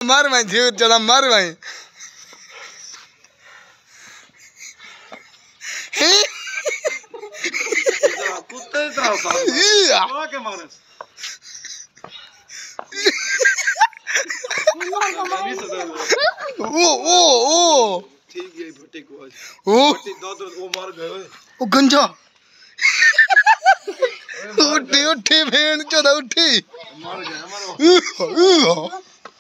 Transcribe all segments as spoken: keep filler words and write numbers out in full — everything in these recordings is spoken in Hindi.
मार भाई जीव चला मार भाई कुत्ते तरह सा के मारे ओ ओ ओ ठीक है भट्टी को आज ओ भट्टी दो दो वो मार गए ओ गंजा उठी उठी भेड़ चोदा उठी मार गया मारो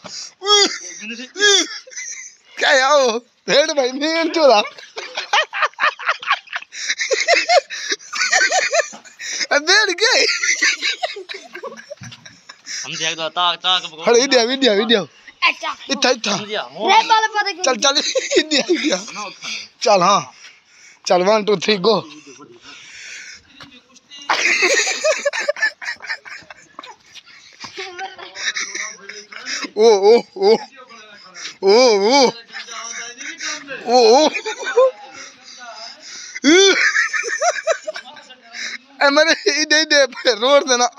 क्या याओ भेड़ भाई भेड़ चोदा भेड़ गए हम देख दो ताक ताक हड़े इंडिया इंडिया इंडिया इतना इतना चल चल इंडिया इंडिया चल हाँ चल वन टू थ्री गो ओ ओ ओ ओ ओ ओ ए मैंने इधे इधे रोड देना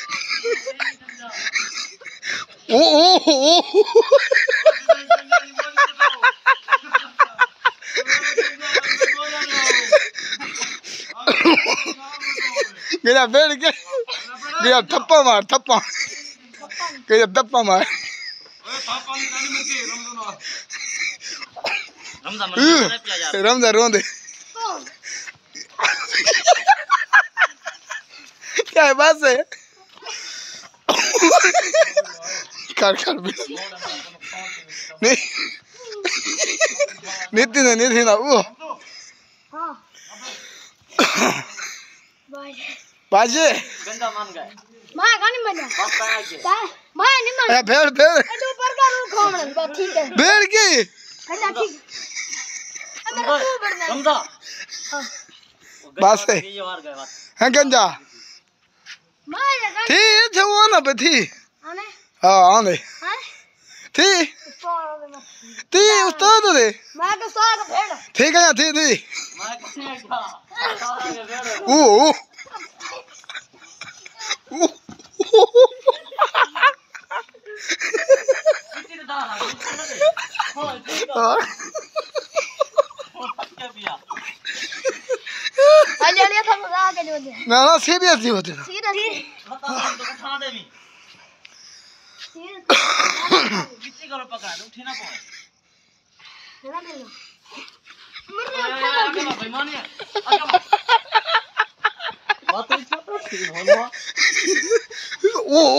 ओ ओ ओ गया बैठ के गया थप्पा मार थप्पा गया थप्पा मार रमजा रोंदे क्या है बात है कर कर भी नहीं नीति ना नीति ना वो बाजे गंदा मान गए मां गानी मजा बस आ के मां नहीं मान ए भेड़ भेड़ ए ऊपर का रू खोमण बस ठीक है भेड़ की अच्छा ठीक है मेरा तू बढ़ना समझा बस है ये मार गए बात है गंजा मां ये थी थे वो ना पे थी आने हां आने हां थी थी उस्ताद दे मैं तो सो का भेड़ ठीक है थी थी मैं किसने था ओ ओ कितने दाना हो ठीक है क्या पिया आ लिया था मजा आ के जो दे ना ना सीरियस ही होते ना सीरियस बता तो खा दे भी सीरियस कितने करो पकड़ा तो उठी ना पाए ना ले लो आगे भाई मानिए आगे बात तो छोटा सी होना ओ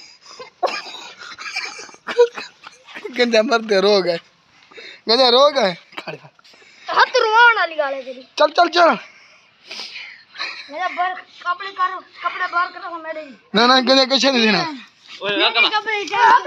गंजा मरते रो गए गंजा रो गए खड़े हाथ रुवान वाली गाले तेरी चल चल चल मेरा बर कपड़े करो कपड़े बाहर करो मेरे ना ना गंजा कैसे नहीं देना ओए आगे बा कपड़े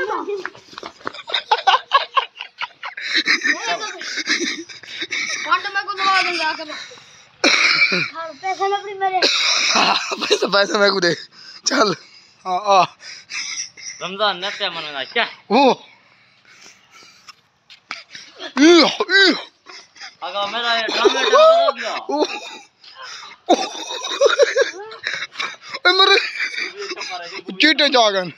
कांड में को दबा दूंगा आके हां पैसे में अपनी मेरे पैसा पैसा मैं को दे चल हां आ रमजान ने क्या मनाना क्या ओ ई ई अगर मेरा ये ड्रामे बता दिया ओ ए मरे चीटे जागन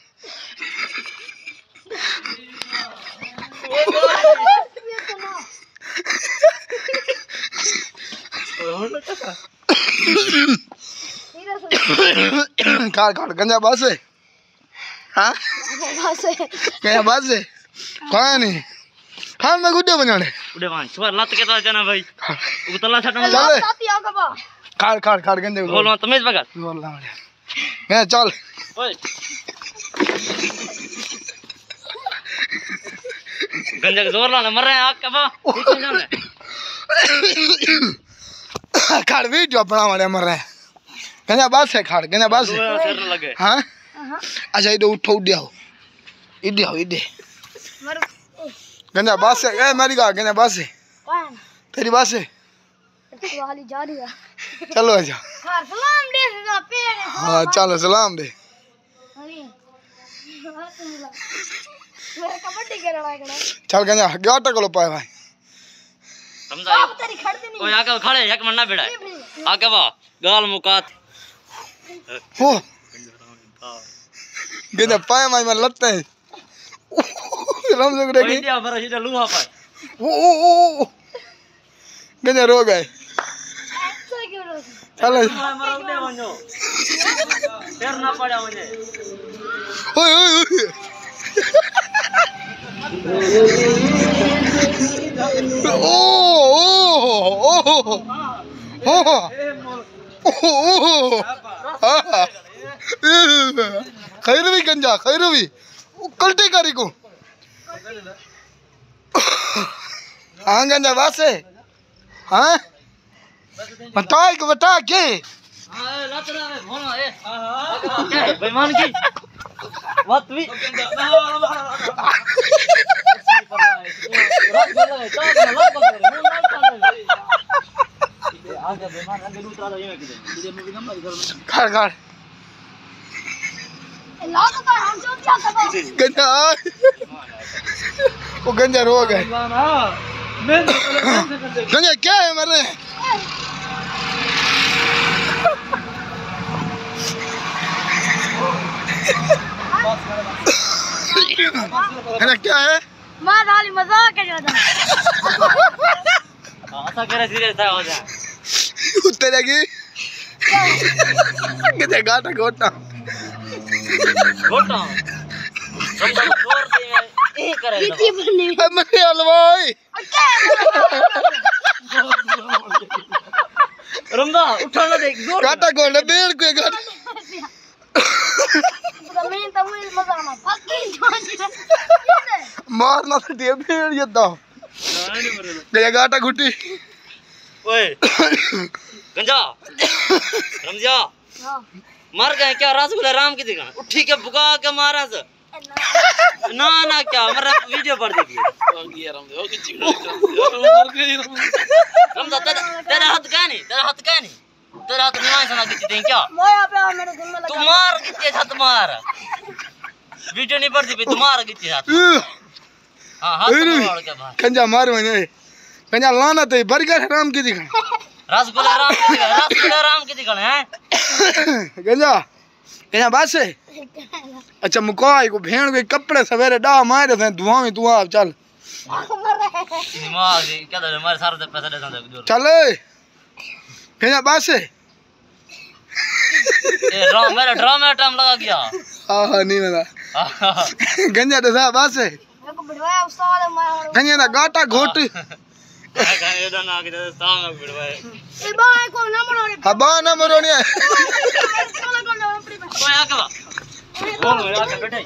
कार कार गंजा बस है हाँ बस क्या बस है कहाँ नहीं खान में गुड्डे बनाने उड़े मान सुबह लात के तो जाना भाई वो तला छटना चल साथी आ गवा कार कार कार गंजे बोलो तमेज बगा बोल ना मैं चल ओए गंजा के जोर लाना मर रहे हैं आग कबा कितने जाने खाड़ वीडियो बना वाले मर रहे हैं गंजा बस है खाड़ गंजा बस है सिर लगे हाँ अच्छा इधर उठो उड़ आओ इधर आओ इधर मर गंजा बस है ए मेरी गा गंजा बस है कौन तेरी बस है तो वाली जा रही है चलो आजा हां सलाम दे ना पेड़ हाँ चलो सलाम दे अरे मेरा कबड्डी के लड़ाई करा चल गंजा गया टकलो पाए भाई समझा अब तेरी खड़ते नहीं ओए आके खड़े एक मन्ना बेड़ा आके बा गाल मुकात हो गंजा पाए माई में लत्ते हैं रमजा को देखी इंडिया पर सीधा लूहा पर ओ ओ ओ गंजा रो गए चल मरो दे वनो फिर ना पड़ा मुझे ओए ओए ओ ओ ओ ओ खैर भी गंजा खैर भी कल्टी करी को हाँ गंजा वासे हाँ बता को बता के हां लतरा में फोन ए हां बेईमान की मत भी खड़ खड़ गंजा वो गंजा रो गए गंजा क्या है मर रहे है क्या है मां खाली मजाक कर रहा था ऐसा करे सीरियस था हो जा उत्ते लगी किते गाटा गोटा गोटा सब जोर दे ए करे कितनी बनी मरे हलवाई रमदा उठाना देख जोर गाटा गोटा बेड़ को गाटा मैं तो मुझे मजा आना पक्की जान मारना तो दे बेड़ ये दो गया गाटा घुटी ओए गंजा रमजा मर गए क्या रसगुल्ला राम की दिखा उठी के बुका के मारा से ना ना क्या मेरा वीडियो पर देखिए रमजा तेरा तेरा हाथ का नहीं तेरा हाथ का नहीं तेरा हाथ निवास ना किसी दें क्या मोया पे मेरे दिल में लगा तू मार कितने हाथ मार वीडियो नहीं पड़ती पे तू मार कितने हाथ हां हाथ मार के बाहर कंजा मार मैंने कंजा लाना तो बर्गर राम की दिखा रसगुल्ला राम की दिखा रसगुल्ला राम की दिखा है गंजा गंजा बस अच्छा मुकाई को भेड़ के कपड़े सवेरे डा मारे थे धुआं में तू आप चल दिमाग क्या तो हमारे सारे तो पैसा देता है चल गंजा बस ए ड्राम मेरा ड्राम में टाइम लगा गया हां हां नहीं मिला गंजा तो साहब बस मेरे को बिठवाया उस्ताद मैं गंजा ना गाटा घोट ये तो ना के सामने बिड़वाए ए बाय को ना मरो रे हबा ना मरो नहीं कोई आके बा बोल मेरे आके बैठे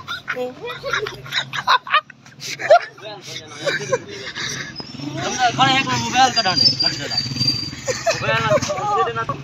तुमने खड़े हैं को मोबाइल का डांडे लग देना मोबाइल ना दे देना तो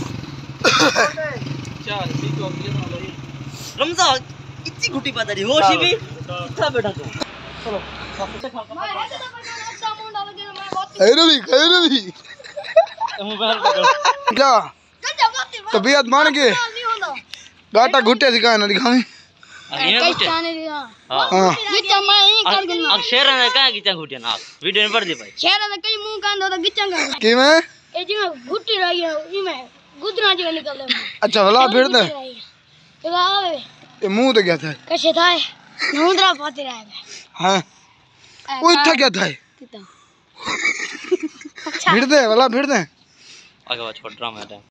चल ठीक हो गया ना भाई रमजा इतनी घुटी पता नहीं होश भी था बेटा तू चलो सबसे खा मैं ऐसे तो बचा मुंह डाल के मैं बहुत खैर भी खैर भी मोबाइल का क्या गंजा बात तबीयत मान के नहीं होना गाटा घुटे दिखा ना दिखावी ये कई घुटे खाने दिया हां गिच्चा मैं ही कर गया अब शेर ने कहा गिच्चा घुटे ना वीडियो में पड़ दे भाई शेर ने कई मुंह कांदो तो गिच्चा का की मैं ए जी घुट्टी रही है ई में गुदरा जी निकल ले अच्छा भला फिर दे तो आवे ये मुंह तो क्या था कैसे था नहुंदरा पाते रहे हां वो इतना क्या था कितना फिर दे भला फिर दे आगे बात छोड़ ड्रामा है